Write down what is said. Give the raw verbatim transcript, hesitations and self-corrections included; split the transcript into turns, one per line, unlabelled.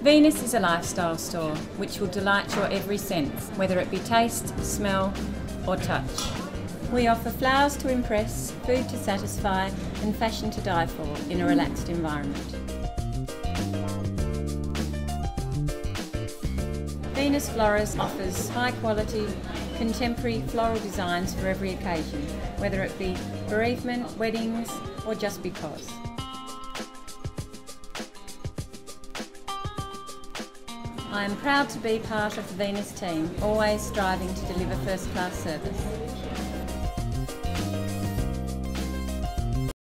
Venus is a lifestyle store which will delight your every sense, whether it be taste, smell or touch. We offer flowers to impress, food to satisfy and fashion to die for in a relaxed environment. Venus Florists offers high quality, contemporary floral designs for every occasion, whether it be bereavement, weddings or just because. I am proud to be part of the Venus team, always striving to deliver first-class service.